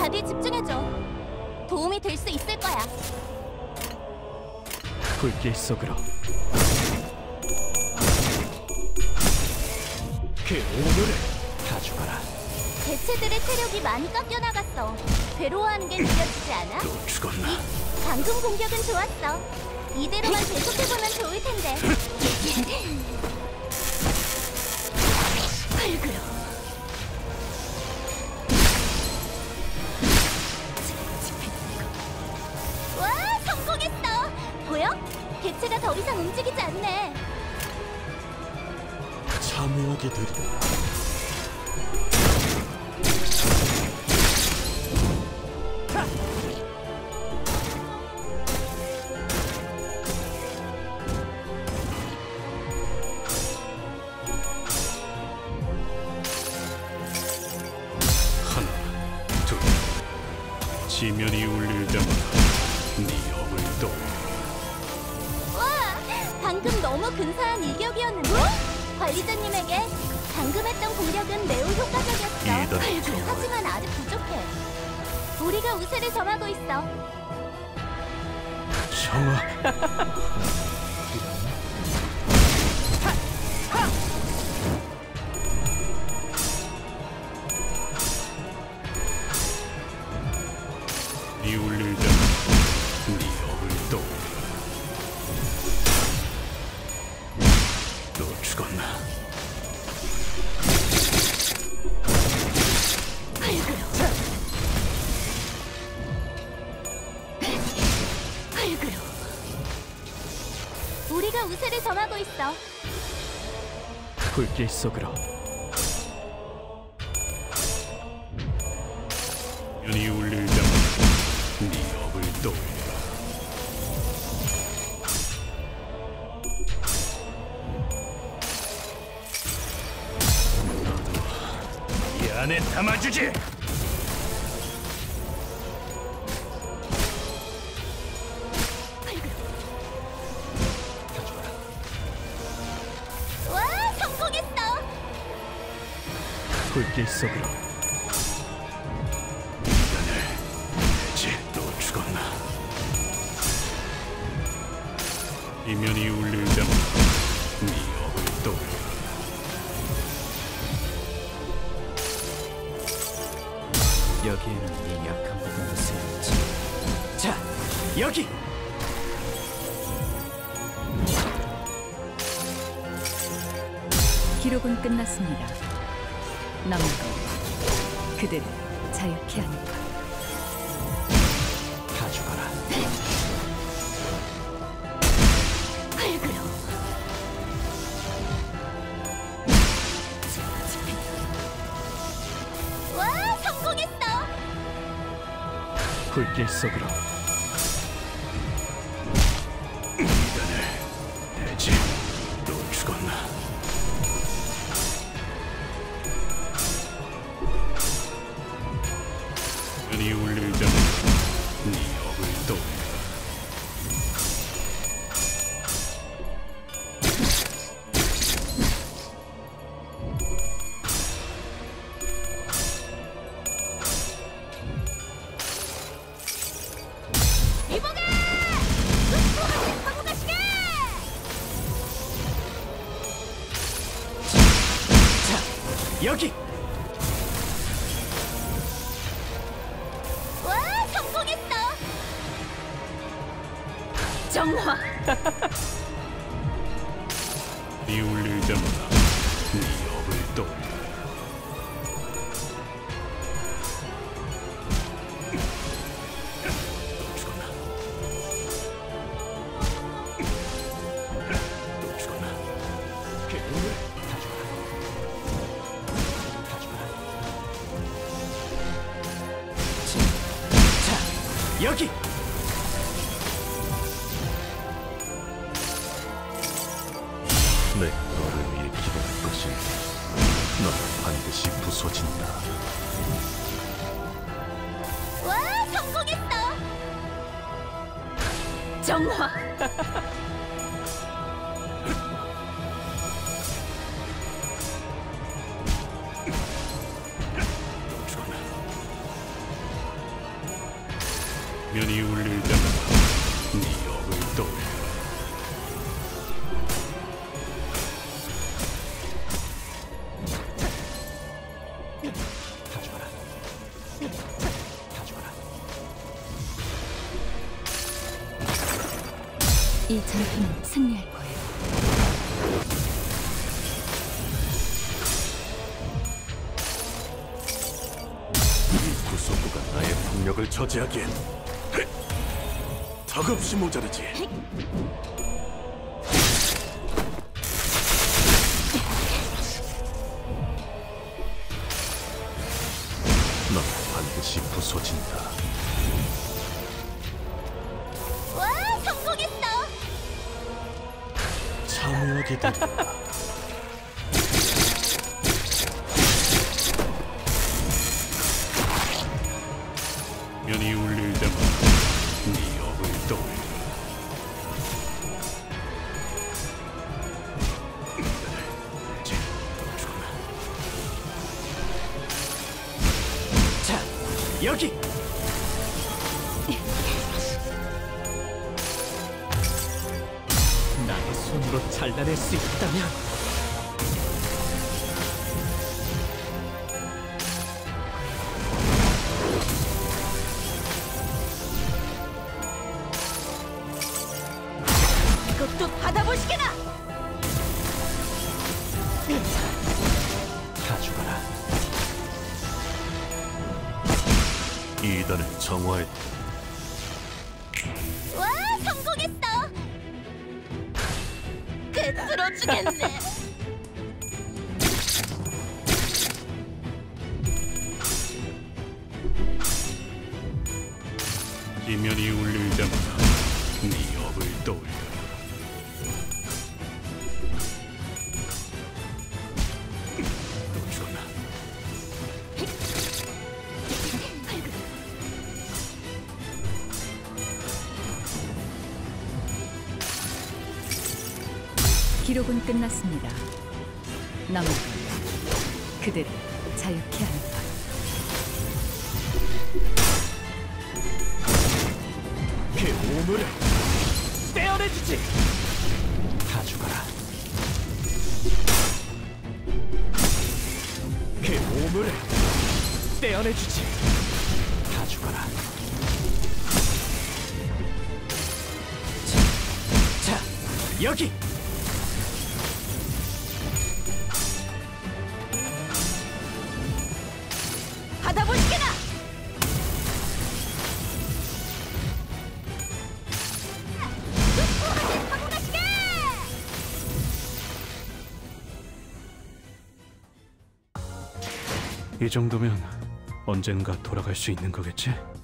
다들 집중해줘. 도움이 될 수 있을 거야. 불길 속으로. 그 오물을 다 죽어라. 개체들의 체력이 많이 깎여나갔어. 괴로워하는 게 느껴지지 않아? 또 죽었나? 방금 공격은 좋았어. 이대로만 계속해보면 좋을 텐데. 흙으로. 와, 성공했어! 보여? 개체가 더 이상 움직이지 않네. 참여하게 되리라. 지면이 울릴 때마다 네 업을 떠올려. 와! 방금 너무 근사한 일격이었는데? 관리자님에게 방금 했던 공격은 매우 효과적이었어. 하지만 아직 부족해. 우리가 우세를 점하고 있어. 정화. 이 울릴 때마다 네 업을 떠올려. 또 죽었나? 흙으로. 우리가 우세를 점하고 있어. 불길 속으로. 연이 울릴 때마다 네 업을 떠올려. 너도 이 안에 담아주지. 와, 성공했어. 불길 속으로. 이면이 울릴 때마다 네 업을 떠올려. 여기에는 네 약한 부분도 쓰였지. 자, 여기! 기록은 끝났습니다. 남은 건 그대를 자유케 하는 것. 다 죽어라. 와, 성공했어. 불길 속으로. 미련을 내지. 또 죽었나? 눈이 울릴 때마다 네 업을 떠올려. 여기! 와, 성공했어. 정화. 이 울릴 때마다 네 업을 떠올려. 또 죽었나? 또 죽었나? 괴물을 다 죽어라. 여기! 내 너를 위해 기도할 것이 너는 반드시 부서진다. 와, 성공했어. 정화. 면이 울릴 때마다 네 업을 떠올려. 이 전투는 승리할 거예요. 이 구속구가 나의 폭력을 저지하기엔 턱없이 모자르지. 넌 반드시 부서진다. 와, 성공했어. 참여하게 된다. 면이 울릴 때마다 네 업을 떠올려. 자, 여기! 나의 손으로 잘라낼 수 있다면 이것도 받아보시게나. 다 죽어라. 이단을 정화했다. 와, 성공했어. 꿰뚫어주겠네. 이 면이 울릴 때마다 네 업을 떠올려. 기록은 끝났습니다. 남은 건 그들을 자유케 하는 것. 그 오물을 떼어내주지. 다 죽어라. 그 오물을 떼어내주지. 다 죽어라. 자, 여기. 받아보시게나. 성공하시게. 이 정도면 언젠가 돌아갈 수 있는 거겠지?